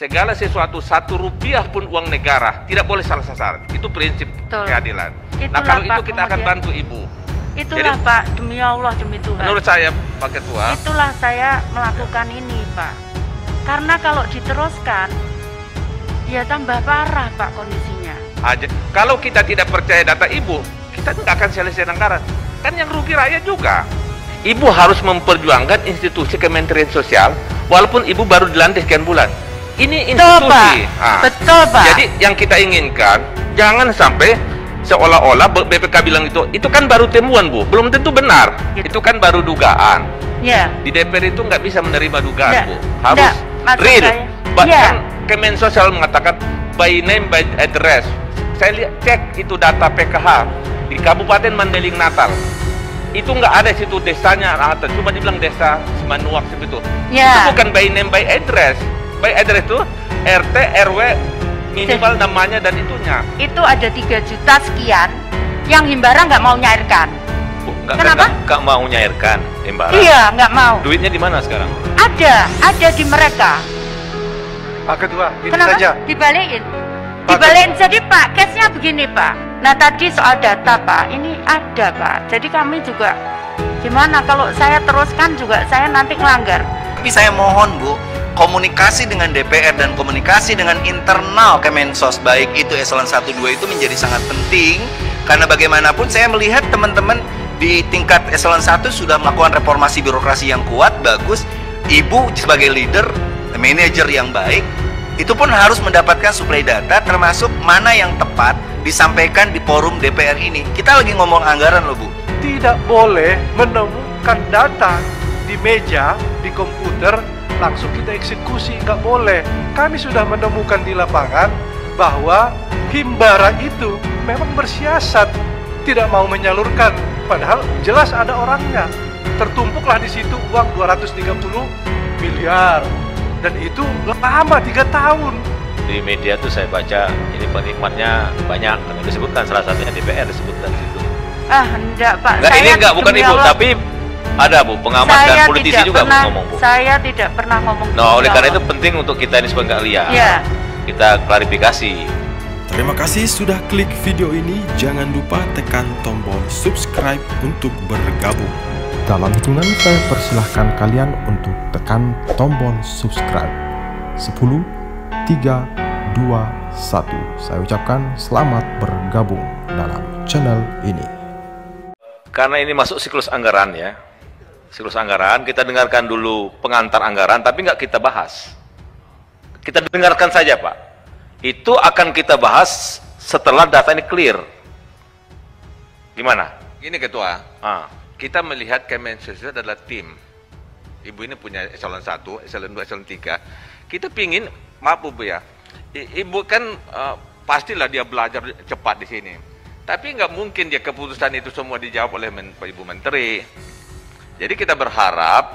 segala sesuatu Rp1 pun uang negara tidak boleh salah sasaran. Itu prinsip keadilan. Nah kalau itu kita akan bantu Ibu. Itulah jadi, Pak, demi Allah, demi Tuhan. Menurut saya Pak Ketua, itulah saya melakukan ini Pak. Karena kalau diteruskan, ya tambah parah Pak kondisinya. Kalau kita tidak percaya data Ibu, kita nggak akan selesai anggaran. Kan yang rugi rakyat juga. Ibu harus memperjuangkan institusi Kementerian Sosial, walaupun Ibu baru dilantik sekian bulan. Ini institusi. Betul Pak. Jadi yang kita inginkan, jangan sampai seolah-olah BPK bilang itu kan baru temuan Bu, belum tentu benar. Itu kan baru dugaan. Ya. Di DPR itu nggak bisa menerima dugaan Bu, harus real. Bahkan Kemensos selalu mengatakan by name by address. Saya lihat cek itu data PKH di Kabupaten Mandailing Natal. Itu nggak ada situ desanya, cuma dibilang desa Semanuak seperti itu. Itu bukan by name by address. By address itu RT RW minimal namanya dan itunya. Itu ada 3 juta sekian yang Himbara nggak mau nyairkan. Kenapa? Nggak mau nyairkan Himbara? Iya, nggak mau. Duitnya di mana sekarang? Ada di mereka. Pak Ketua, ini kenapa? saja. Dibalikin. Jadi Pak, case-nya begini Pak. Nah tadi soal data Pak, ini ada Pak. Jadi kami juga gimana kalau saya teruskan juga saya nanti ngelanggar. Tapi saya mohon Bu, komunikasi dengan DPR dan komunikasi dengan internal Kemensos, baik itu eselon 1, 2 itu menjadi sangat penting. Karena bagaimanapun saya melihat teman-teman di tingkat eselon 1 sudah melakukan reformasi birokrasi yang kuat, bagus. Ibu sebagai leader, manajer yang baik, itu pun harus mendapatkan suplai data termasuk mana yang tepat disampaikan di forum DPR ini. Kita lagi ngomong anggaran loh Bu. Tidak boleh menemukan data di meja, di komputer, langsung kita eksekusi, nggak boleh. Kami sudah menemukan di lapangan bahwa Himbara itu memang bersiasat, tidak mau menyalurkan, padahal jelas ada orangnya. Tertumpuklah di situ uang 230 miliar, dan itu lama 3 tahun. Di media tuh saya baca ini penikmatnya banyak, karena disebutkan salah satunya DPR disebutkan di situ. Enggak Pak. Enggak, ini enggak, bukan Ibu, tapi ada Bu, pengamat dan politisi juga ngomong Bu. Saya tidak pernah ngomong. Nah, oleh karena itu penting untuk kita ini supaya nggak liar. Ya. Kita klarifikasi. Terima kasih sudah klik video ini. Jangan lupa tekan tombol subscribe untuk bergabung. Dalam hitungan saya persilahkan kalian untuk tekan tombol subscribe. 10, 3, 2, 1. Saya ucapkan selamat bergabung dalam channel ini. Karena ini masuk siklus anggaran ya. Siklus anggaran, kita dengarkan dulu pengantar anggaran, tapi nggak kita bahas. Kita dengarkan saja Pak. Itu akan kita bahas setelah data ini clear. Gimana? Gini Ketua, kita melihat Kemensos itu adalah tim. Ibu ini punya eselon 1, eselon 2, eselon 3. Kita pingin, maaf Bu ya, Ibu kan pastilah dia belajar cepat di sini. Tapi nggak mungkin dia keputusan itu semua dijawab oleh Ibu Menteri. Jadi kita berharap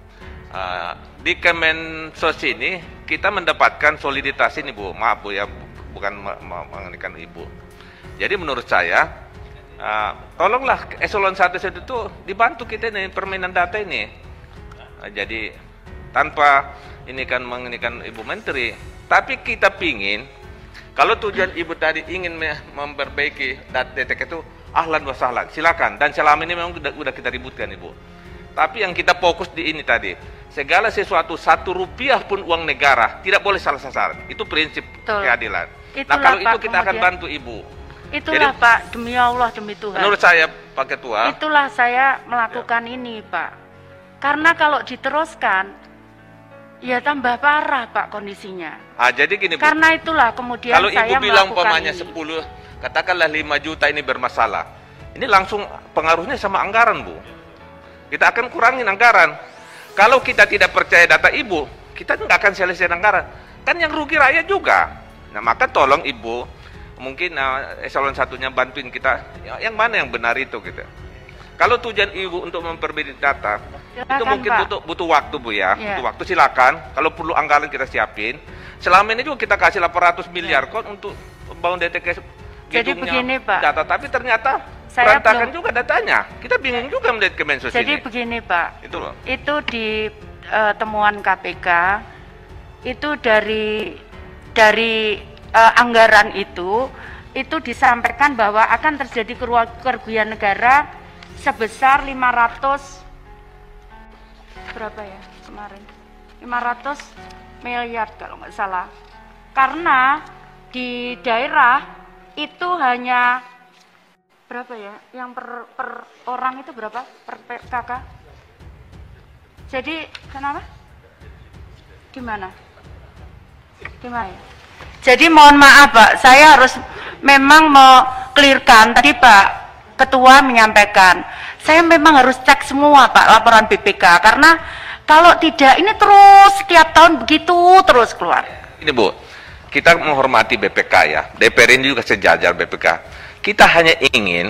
di Kemensos ini kita mendapatkan soliditas ini Bu. Maaf Bu ya, bukan mengenai Ibu. Jadi menurut saya, tolonglah eselon 1 itu dibantu kita nih permainan data ini. Jadi tanpa ini kan mengenai Ibu Menteri, tapi kita pingin kalau tujuan Ibu tadi ingin memperbaiki data DTK itu ahlan wa sahlan, silakan. Dan selama ini memang udah kita ributkan Ibu. Tapi yang kita fokus di ini tadi, segala sesuatu Rp1 pun uang negara tidak boleh salah sasaran. Itu prinsip keadilan. Nah kalau itu kita akan bantu Ibu. Itulah Pak, demi Allah, demi Tuhan. Menurut saya Pak Ketua, itulah saya melakukan ini Pak. Karena kalau diteruskan, ya tambah parah Pak kondisinya. Jadi gini Bu. Karena itulah kemudian kalau saya Ibu bilang melakukan umpamanya ini. 10, katakanlah 5 juta ini bermasalah. Ini langsung pengaruhnya sama anggaran Bu. Kita akan kurangin anggaran. Kalau kita tidak percaya data Ibu, kita nggak akan selesai anggaran. Kan yang rugi rakyat juga. Nah maka tolong Ibu, mungkin eselon 1-nya bantuin kita. Yang mana yang benar itu gitu. Kalau tujuan Ibu untuk memperbaiki data, silakan, itu mungkin butuh waktu Bu ya. Butuh waktu, silakan. Kalau perlu anggaran kita siapin. Selama ini juga kita kasih 800 miliar kok untuk bangun DTK. Jadi begini Pak. Data, tapi ternyata berantakan juga datanya. Kita bingung juga melihat Kemensos ini. Jadi begini Pak. Itu loh. Itu di temuan KPK itu dari anggaran itu disampaikan bahwa akan terjadi kerugian negara sebesar 500 berapa ya kemarin 500 miliar kalau nggak salah, karena di daerah itu hanya berapa ya yang per orang itu berapa per PKK. Jadi kenapa gimana ya? Jadi mohon maaf Pak, saya harus memang mau clearkan. Tadi Pak Ketua menyampaikan, saya memang harus cek semua Pak laporan BPK, karena kalau tidak ini terus setiap tahun begitu terus keluar. Ini Bu, kita menghormati BPK ya, DPR ini juga sejajar BPK. Kita hanya ingin,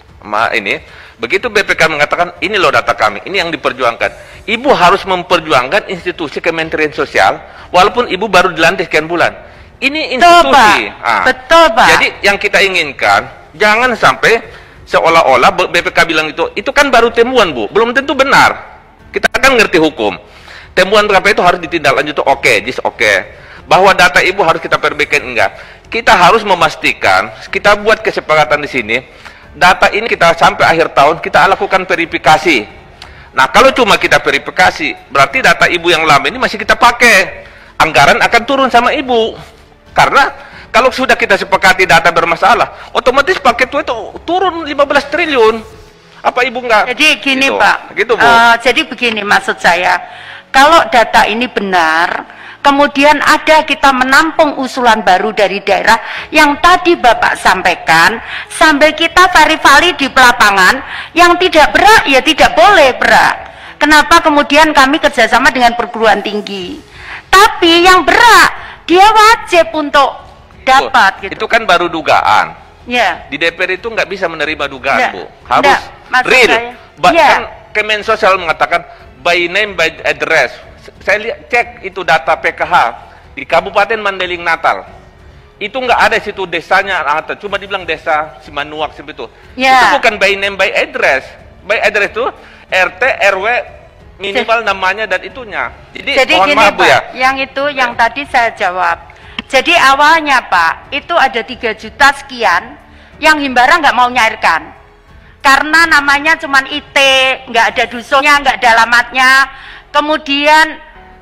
begitu BPK mengatakan ini loh data kami, ini yang diperjuangkan. Ibu harus memperjuangkan institusi Kementerian Sosial, walaupun Ibu baru dilantik sekian bulan. Ini institusi. Betul Pak. Jadi yang kita inginkan, jangan sampai seolah-olah BPK bilang itu kan baru temuan Bu, belum tentu benar. Kita kan ngerti hukum. Temuan BPK itu harus ditindaklanjuti, oke. Bahwa data Ibu harus kita perbaikan, enggak. Kita harus memastikan, kita buat kesepakatan di sini, data ini kita sampai akhir tahun kita lakukan verifikasi. Nah, kalau cuma kita verifikasi, berarti data Ibu yang lama ini masih kita pakai. Anggaran akan turun sama Ibu. Karena kalau sudah kita sepakati data bermasalah, otomatis paket itu turun 15 triliun. Apa Ibu enggak? Jadi gini gitu. Pak, gitu, Bu. Jadi begini maksud saya, kalau data ini benar, kemudian ada kita menampung usulan baru dari daerah yang tadi Bapak sampaikan, sambil kita valid di lapangan, yang tidak berak ya tidak boleh berak. Kenapa kemudian kami kerjasama dengan perguruan tinggi? Tapi yang berak, dia wajib untuk dapat. Gitu. Itu kan baru dugaan. Ya. Di DPR itu nggak bisa menerima dugaan, Ya. Bu. Harus real. Bahkan Ya. Kemensos selalu mengatakan by name, by address. Saya cek itu data PKH di Kabupaten Mandailing Natal. Itu nggak ada situ desanya, cuma dibilang desa Simanuak seperti itu. Ya. Itu bukan by name, by address. By address itu RT, RW, minimal namanya dan itunya. Jadi mohon gini maaf, Bu, Pak, ya. yang itu yang tadi saya jawab. Jadi awalnya Pak, itu ada 3 juta sekian yang Himbara nggak mau nyairkan. Karena namanya cuman IT, nggak ada dusunnya, nggak ada alamatnya. Kemudian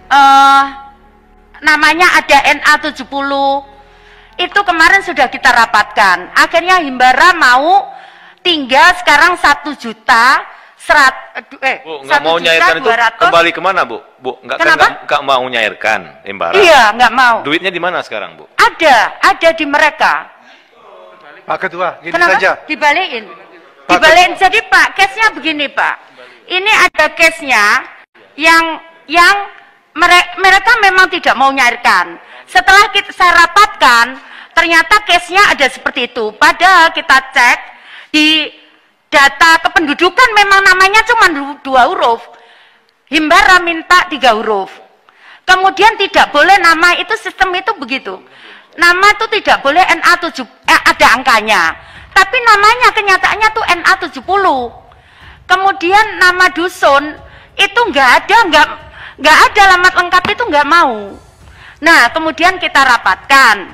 namanya ada NA70. Itu kemarin sudah kita rapatkan. Akhirnya Himbara mau tinggal sekarang 1 juta. Bu, nggak mau nyairkan itu kembali kemana Bu? Bu, nggak mau nyairkan Himbara. Iya, nggak mau. Duitnya di mana sekarang Bu? Ada di mereka. Pak Ketua, gini Kenapa? saja. Dibalikin. Jadi Pak, case-nya begini Pak. Ini ada case-nya yang mereka memang tidak mau nyairkan. Setelah saya rapatkan, ternyata case-nya ada seperti itu. Padahal kita cek di data kependudukan memang namanya cuma 2 huruf. Himbara minta 3 huruf. Kemudian tidak boleh nama itu, sistem itu begitu. Nama itu tidak boleh NA7, ada angkanya. Tapi namanya kenyataannya tuh NA70. Kemudian nama dusun itu nggak ada alamat lengkap, itu nggak mau. Nah, kemudian kita rapatkan.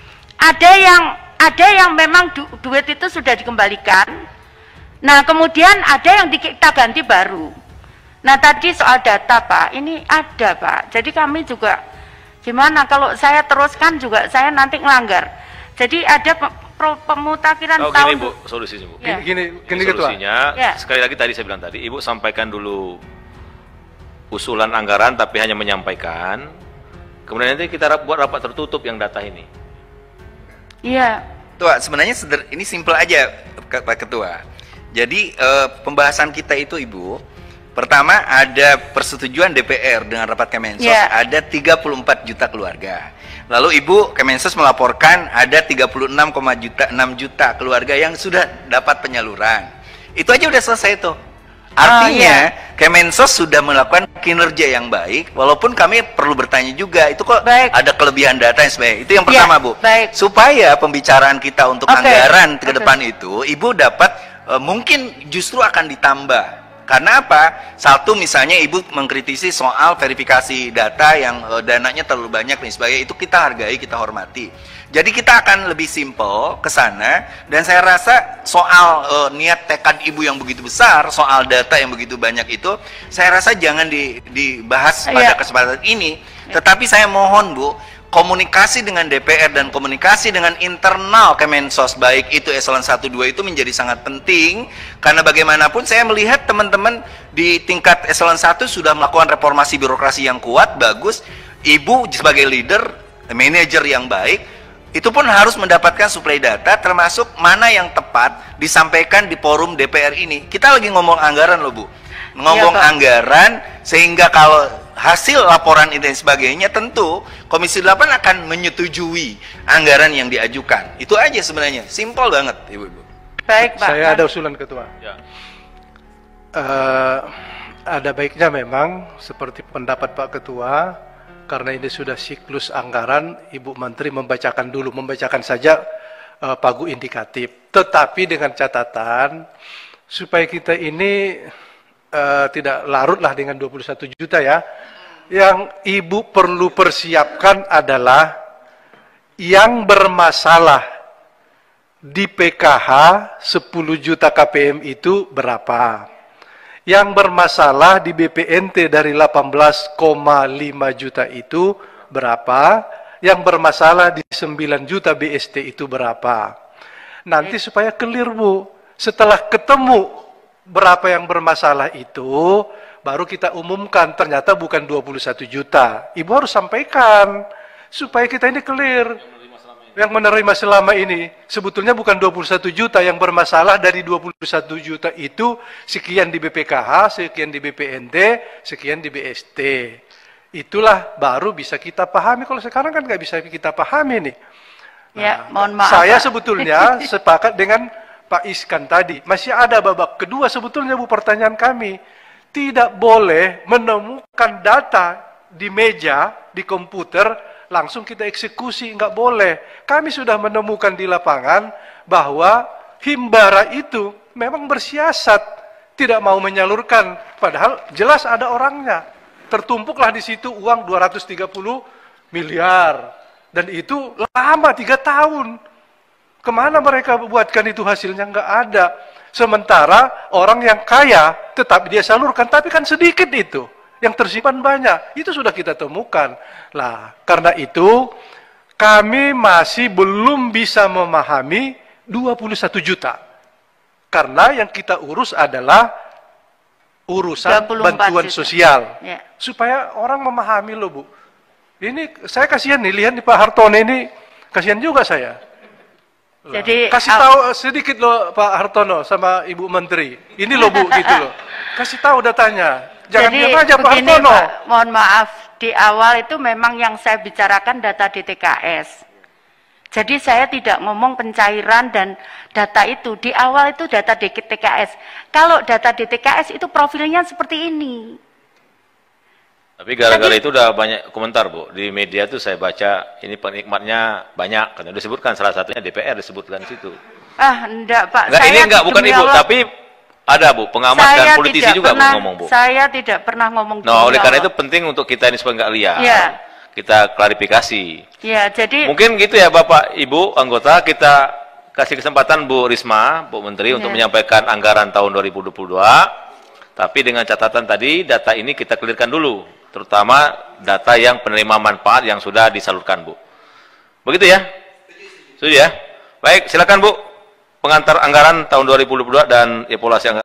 Ada yang memang duit itu sudah dikembalikan. Nah, kemudian ada yang kita ganti baru. Nah, tadi soal data Pak, ini ada Pak. Jadi kami juga gimana kalau saya teruskan juga saya nanti ngelanggar. Jadi ada pemutakhiran tahun. Gini Bu, solusinya Bu. Ya. Gini Ketua. Solusinya, Ya. sekali lagi tadi saya bilang tadi, Ibu sampaikan dulu usulan anggaran tapi hanya menyampaikan. Kemudian nanti kita buat rapat tertutup yang data ini. Iya. Ketua, sebenarnya ini simple aja Pak Ketua. Jadi pembahasan kita itu Ibu, pertama ada persetujuan DPR dengan rapat Kemensos, ada 34 juta keluarga. Lalu Ibu Kemensos melaporkan ada 36,6 juta keluarga yang sudah dapat penyaluran. Itu aja udah selesai tuh. Artinya Kemensos sudah melakukan kinerja yang baik, walaupun kami perlu bertanya juga, itu kok ada kelebihan data yang sebenarnya. Itu yang pertama Bu. Supaya pembicaraan kita untuk anggaran ke depan itu, Ibu dapat mungkin justru akan ditambah Karena apa? Satu, misalnya Ibu mengkritisi soal verifikasi data yang dananya terlalu banyak dan sebagainya, itu kita hargai, kita hormati. Jadi kita akan lebih simple ke sana, dan saya rasa soal niat tekad Ibu yang begitu besar, soal data yang begitu banyak itu, saya rasa jangan dibahas pada kesempatan ini. Tetapi saya mohon Bu, komunikasi dengan DPR dan komunikasi dengan internal Kemensos, baik itu eselon 1, 2 itu menjadi sangat penting, karena bagaimanapun saya melihat teman-teman di tingkat eselon 1 sudah melakukan reformasi birokrasi yang kuat, bagus. Ibu sebagai leader, manajer yang baik, itu pun harus mendapatkan suplai data, termasuk mana yang tepat disampaikan di forum DPR ini. Kita lagi ngomong anggaran loh Bu, ngomong anggaran, sehingga kalau hasil laporan ini dan sebagainya, tentu Komisi 8 akan menyetujui anggaran yang diajukan. Itu aja sebenarnya, simpel banget Ibu-Ibu. Baik Pak. Saya ada usulan Ketua. Ya. Ada baiknya memang seperti pendapat Pak Ketua, karena ini sudah siklus anggaran, Ibu Menteri membacakan saja pagu indikatif. Tetapi dengan catatan supaya kita ini tidak larutlah dengan 21 juta ya. Yang Ibu perlu persiapkan adalah yang bermasalah di PKH 10 juta KPM itu berapa. Yang bermasalah di BPNT dari 18,5 juta itu berapa. Yang bermasalah di 9 juta BST itu berapa. Nanti supaya clear Bu, setelah ketemu berapa yang bermasalah itu, baru kita umumkan, ternyata bukan 21 juta. Ibu harus sampaikan, supaya kita ini clear. Yang menerima selama ini, sebetulnya bukan 21 juta, yang bermasalah dari 21 juta itu, sekian di BPKH, sekian di BPNT, sekian di BST. Itulah baru bisa kita pahami, kalau sekarang kan nggak bisa kita pahami nih. Ya, mohon maaf. Saya sebetulnya sepakat dengan Pak Iskan tadi, masih ada babak kedua sebetulnya Bu, pertanyaan kami. Tidak boleh menemukan data di meja, di komputer, langsung kita eksekusi, nggak boleh. Kami sudah menemukan di lapangan bahwa Himbara itu memang bersiasat, tidak mau menyalurkan, padahal jelas ada orangnya. Tertumpuklah di situ uang 230 miliar, dan itu lama 3 tahun. Kemana mereka buatkan itu, hasilnya nggak ada. Sementara orang yang kaya tetap dia salurkan, tapi kan sedikit itu. Yang tersimpan banyak, itu sudah kita temukan. Lah, karena itu kami masih belum bisa memahami 21 juta. Karena yang kita urus adalah urusan bantuan sosial. Ya. Supaya orang memahami loh Bu. Ini saya kasihan nih, lihat nih Pak Hartono ini, kasihan juga saya. Jadi kasih tahu sedikit loh Pak Hartono sama Ibu Menteri. Ini loh Bu, gitu loh. Kasih tahu datanya. Jangan diam aja Pak Hartono. Pak, mohon maaf, di awal itu memang yang saya bicarakan data DTKS. Jadi saya tidak ngomong pencairan dan data itu. Di awal itu data DTKS. Kalau data DTKS itu profilnya seperti ini. Tapi gara-gara itu udah banyak komentar Bu, di media tuh saya baca ini penikmatnya banyak, karena disebutkan salah satunya DPR disebutkan di situ. Ah, enggak Pak. Enggak, ini enggak, bukan Ibu, tapi ada Bu, pengamat dan politisi juga Bu ngomong Bu. Saya tidak pernah ngomong. Nah, oleh karena itu penting untuk kita ini supaya nggak liar. Ya. Kita klarifikasi. Ya, jadi mungkin gitu ya Bapak, Ibu, anggota, kita kasih kesempatan Bu Risma, Bu Menteri untuk menyampaikan anggaran tahun 2022. Tapi dengan catatan tadi, data ini kita clearkan dulu. Terutama data yang penerima manfaat yang sudah disalurkan Bu. Begitu ya? Setuju ya? Baik, silakan Bu. Pengantar anggaran tahun 2022 dan evaluasi anggaran.